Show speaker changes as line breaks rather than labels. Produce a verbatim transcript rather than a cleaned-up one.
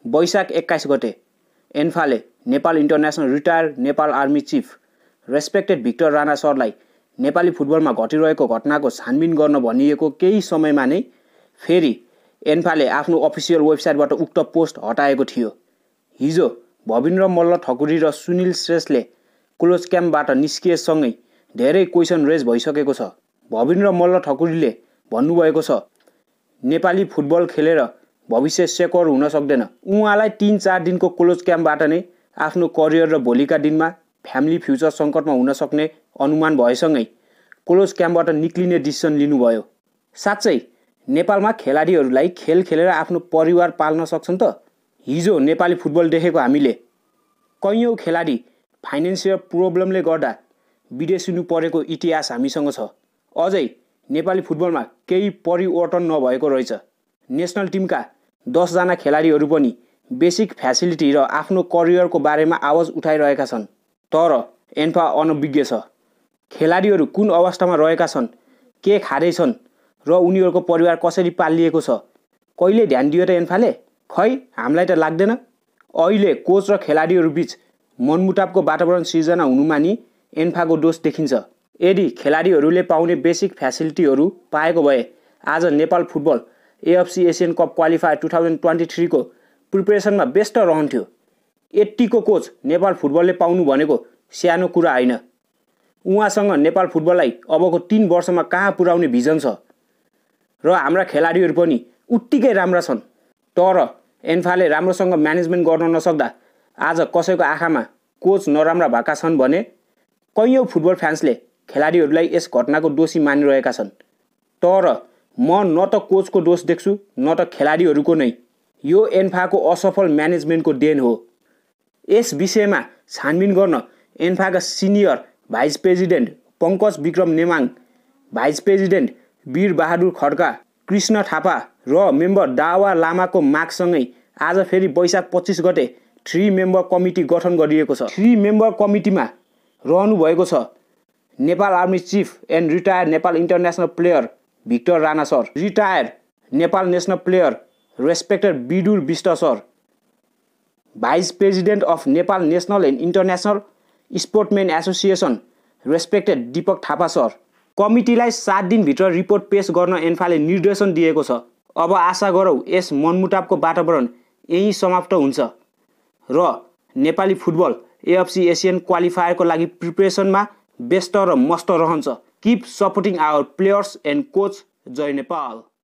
वैशाख एक्काइस गते एन्फाले Nepal international retired Nepal army chief respected Victor Rana सरलाई नेपाली फुटबलमा घटिरहेको घटनाको छानबिन गर्न भनिएको केही समयमा नै फेरि एन्फाले आफ्नो अफिसियल वेबसाइटबाट उक्त पोस्ट हटाएको थियो। हिजो भविन्द्र मल्ल ठकुरी र सुनिल श्रेष्ठले क्लोज क्याम्पबाट निस्किएसँगै धेरै क्वेसन रेज भइसकेको छ। भविन्द्र मल्ल ठकुरीले भन्नुभएको छ नेपाली फुटबल खेलेर भविष्य सेक्योर हुन सक्दैन। उहाँलाई तीन चार दिनको क्लोज क्याम्पबाट नै आफ्नो करियर र भोलिका दिनमा फ्यामिली फ्युचर सङ्कटमा हुन सक्ने अनुमान भएसँगै क्लोज क्याम्पबाट निक्लिने डिसिसन लिनुभयो। साँच्चै नेपालमा खेलाडीहरूलाई खेल खेलेर आफ्नो परिवार पाल्न सक्छन् त? हिजो नेपाली फुटबल देखेको हामीले कैयौँ खेलाडी फाइनेन्सियल प्रब्लमले गर्दा विदेश हुनु परेको इतिहास हामीसँग छ। अझै नेपाली फुटबलमा केही परिवर्तन नभएको रहेछ। नेसनल टिमका दसजना खेलाडीहरू पनि बेसिक फ्यासिलिटी र आफ्नो करियरको बारेमा आवाज उठाइरहेका छन्। तर एन्फा अनभिज्ञ छ। खेलाडीहरू कुन अवस्थामा रहेका छन्, के खाँदैछन् र उनीहरूको परिवार कसरी पालिएको छ, कहिले ध्यान दियो त एन्फाले? खै हामीलाई त लाग्दैन। अहिले कोच र खेलाडीहरू बीच मनमुटावको वातावरण सिर्जना हुनुमा नि एन्फाको दोष देखिन्छ। यदि खेलाडीहरूले पाउने बेसिक फ्यासिलिटीहरू पाएको भए आज Nepal football AFC Asian cup qualifier two thousand twenty थ्रीको प्रिपरेसनमा व्यस्त रहन्थ्यो। यतिको कोच नेपाल फुटबलले पाउनु भनेको सानो कुरा होइन। उहाँसँग नेपाल फुटबललाई अबको तीन वर्षमा कहाँ पुर्याउने भिजन छ र हाम्रा खेलाडीहरू पनि उत्तिकै राम्रा छन्। तर एन्फाले राम्रोसँग म्यानेजमेन्ट गर्न नसक्दा आज कसैको आँखामा कोच नराम्रा भएका छन् भने कैयौँ फुटबल फ्यान्सले खेलाडीहरूलाई यस घटनाको दोषी मानिरहेका छन्। तर म न त कोचको दोष देख्छु न त खेलाडीहरूको नै। यो एन्फाको असफल म्यानेजमेन्टको देन हो। यस विषयमा छानबिन गर्न एन्फाका senior vice president Pankaj Bikram Nemang, vice president Bir Bahadur Khadka, Krishna Thapa र मेम्बर दावा लामाको मागसँगै आज फेरि वैशाख पच्चिस गते थ्री मेम्बर कमिटी गठन गरिएको छ। थ्री मेम्बर कमिटीमा रहनुभएको छ Nepal army chief and retired Nepal international player Victor Rana sir, retired Nepal national player respected Bidur Bista sir, vice president of Nepal national and international sportsmen association respected Deepak Thapa sir. कमिटीलाई सात दिनभित्र रिपोर्ट पेश गर्न एन्फाले निर्देशन दिएको छ। अब आशा गरौँ यस मनमुटावको वातावरण यही समाप्त हुन्छ र नेपाली फुटबल एएफसी एसियन क्वालिफायरको लागि प्रिपरेसनमा व्यस्त र मस्त रहन्छ। Keep supporting our players and coach. जय नेपाल।